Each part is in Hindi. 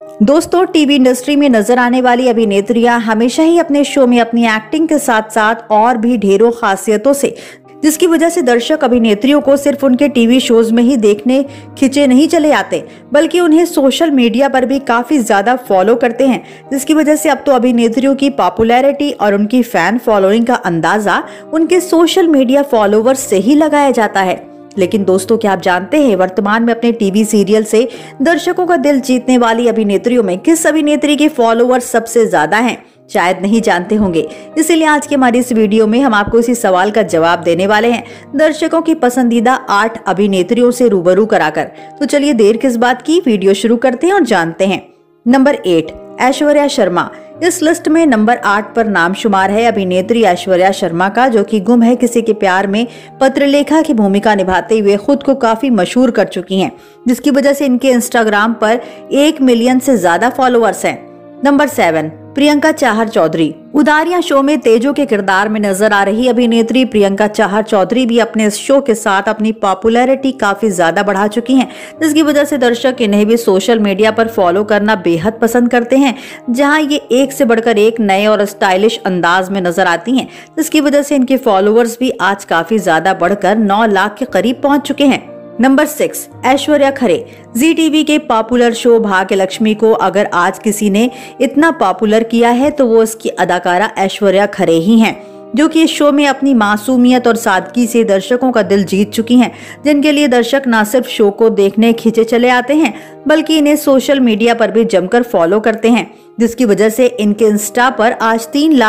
दोस्तों, टीवी इंडस्ट्री में नजर आने वाली अभिनेत्रियां हमेशा ही अपने शो में अपनी एक्टिंग के साथ साथ और भी ढेरों खासियतों से, जिसकी वजह से दर्शक अभिनेत्रियों को सिर्फ उनके टीवी शोज में ही देखने खिंचे नहीं चले आते, बल्कि उन्हें सोशल मीडिया पर भी काफी ज्यादा फॉलो करते हैं। जिसकी वजह से अब तो अभिनेत्रियों की पॉपुलैरिटी और उनकी फैन फॉलोइंग का अंदाजा उनके सोशल मीडिया फॉलोवर्स से ही लगाया जाता है। लेकिन दोस्तों, क्या आप जानते हैं वर्तमान में अपने टीवी सीरियल से दर्शकों का दिल जीतने वाली अभिनेत्रियों में किस अभिनेत्री के फॉलोअर्स सबसे ज्यादा हैं? शायद नहीं जानते होंगे। इसीलिए आज की हमारी इस वीडियो में हम आपको इसी सवाल का जवाब देने वाले हैं, दर्शकों की पसंदीदा 8 अभिनेत्रियों से रूबरू कराकर। तो चलिए देर किस बात की, वीडियो शुरू करते हैं और जानते हैं। नंबर 8, ऐश्वर्या शर्मा। इस लिस्ट में नंबर 8 पर नाम शुमार है अभिनेत्री ऐश्वर्या शर्मा का, जो कि गुम है किसी के प्यार में पत्रलेखा की भूमिका निभाते हुए खुद को काफी मशहूर कर चुकी हैं, जिसकी वजह से इनके इंस्टाग्राम पर 1 मिलियन से ज्यादा फॉलोअर्स हैं। नंबर 7, प्रियंका चाहर चौधरी। उदारियां शो में तेजो के किरदार में नजर आ रही अभिनेत्री प्रियंका चाहर चौधरी भी अपने इस शो के साथ अपनी पॉपुलैरिटी काफी ज्यादा बढ़ा चुकी हैं, जिसकी वजह से दर्शक इन्हें भी सोशल मीडिया पर फॉलो करना बेहद पसंद करते हैं, जहां ये एक से बढ़कर एक नए और स्टाइलिश अंदाज में नजर आती हैं, जिसकी वजह से इनके फॉलोअर्स भी आज काफी ज्यादा बढ़कर 9 लाख के करीब पहुंच चुके हैं। Number 6, Aishwarya Khare. Zee TV के पॉपुलर शो भाग्य लक्ष्मी को अगर आज किसी ने इतना पॉपुलर किया है तो वो इसकी अदाकारा ऐश्वर्या खरे ही हैं, जो कि इस शो में अपनी मासूमियत और सादगी से दर्शकों का दिल जीत चुकी हैं, जिनके लिए दर्शक न सिर्फ शो को देखने खिंचे चले आते हैं, बल्कि इन्हें सोशल मीडिया पर भी जमकर फॉलो करते हैं, जिसकी वजह से इनके इंस्टा पर आज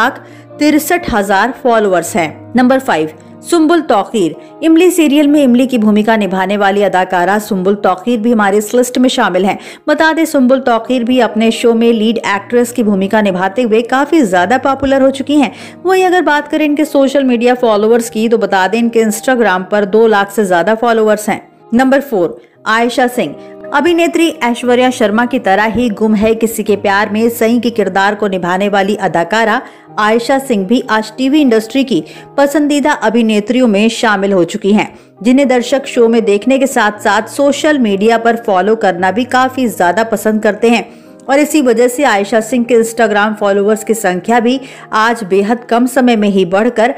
3,63,000 फॉलोअर्स हैं। नंबर 5, सुम्बुल तौकीर। इमली सीरियल में इमली की भूमिका निभाने वाली अदाकारा सुम्बुल तौकीर भी हमारे इस लिस्ट में शामिल हैं। बता दें, सुम्बुल तौकीर भी अपने शो में लीड एक्ट्रेस की भूमिका निभाते हुए काफी ज्यादा पॉपुलर हो चुकी हैं। वहीं अगर बात करें इनके सोशल मीडिया फॉलोअर्स की, तो बता दें इनके इंस्टाग्राम पर 2 लाख से ज्यादा फॉलोअर्स हैं। नंबर 4, आयशा सिंह। अभिनेत्री ऐश्वर्या शर्मा की तरह ही गुम है किसी के प्यार में सई के किरदार को निभाने वाली अदाकारा आयशा सिंह भी आज टीवी इंडस्ट्री की पसंदीदा अभिनेत्रियों में शामिल हो चुकी हैं, जिन्हें दर्शक शो में देखने के साथ साथ सोशल मीडिया पर फॉलो करना भी काफी ज्यादा पसंद करते हैं। और इसी वजह से आयशा सिंह के इंस्टाग्राम फॉलोअर्स की संख्या भी आज बेहद कम समय में ही बढ़कर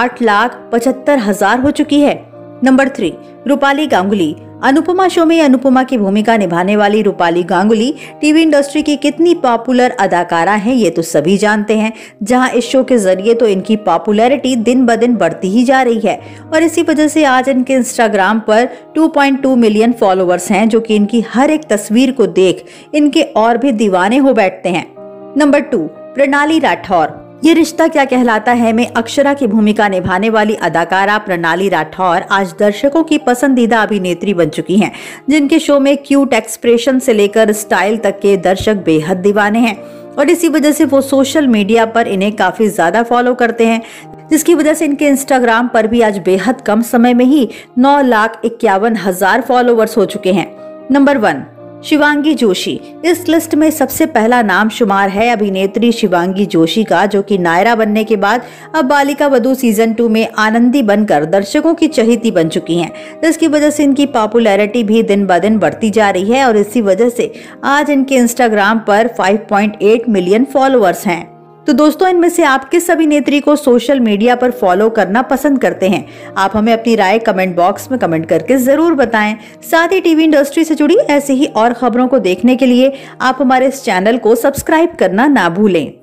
8,75,000 हो चुकी है। नंबर 3, रूपाली गांगुली। अनुपमा शो में अनुपमा की भूमिका निभाने वाली रूपाली गांगुली टीवी इंडस्ट्री की कितनी पॉपुलर अदाकारा हैं ये तो सभी जानते हैं, जहां इस शो के जरिए तो इनकी पॉपुलैरिटी दिन ब दिन बढ़ती ही जा रही है, और इसी वजह से आज इनके इंस्टाग्राम पर 2.2 मिलियन फॉलोअर्स हैं, जो कि इनकी हर एक तस्वीर को देख इनके और भी दीवाने हो बैठते हैं। नंबर 2, प्रणाली राठौर। ये रिश्ता क्या कहलाता है में अक्षरा की भूमिका निभाने वाली अदाकारा प्रणाली राठौर आज दर्शकों की पसंदीदा अभिनेत्री बन चुकी हैं, जिनके शो में क्यूट एक्सप्रेशन से लेकर स्टाइल तक के दर्शक बेहद दीवाने हैं, और इसी वजह से वो सोशल मीडिया पर इन्हें काफी ज्यादा फॉलो करते हैं, जिसकी वजह से इनके इंस्टाग्राम पर भी आज बेहद कम समय में ही 9,51,000 फॉलोअर्स हो चुके हैं। नंबर 1, शिवांगी जोशी। इस लिस्ट में सबसे पहला नाम शुमार है अभिनेत्री शिवांगी जोशी का, जो कि नायरा बनने के बाद अब बालिका वधू सीजन 2 में आनंदी बनकर दर्शकों की चहेती बन चुकी हैं, जिसकी वजह से इनकी पॉपुलैरिटी भी दिन ब दिन बढ़ती जा रही है, और इसी वजह से आज इनके इंस्टाग्राम पर 5.8 मिलियन फॉलोअर्स हैं। तो दोस्तों, इनमें से आप किस अभिनेत्री को सोशल मीडिया पर फॉलो करना पसंद करते हैं? आप हमें अपनी राय कमेंट बॉक्स में कमेंट करके जरूर बताएं। साथ ही टीवी इंडस्ट्री से जुड़ी ऐसी ही और खबरों को देखने के लिए आप हमारे इस चैनल को सब्सक्राइब करना ना भूलें।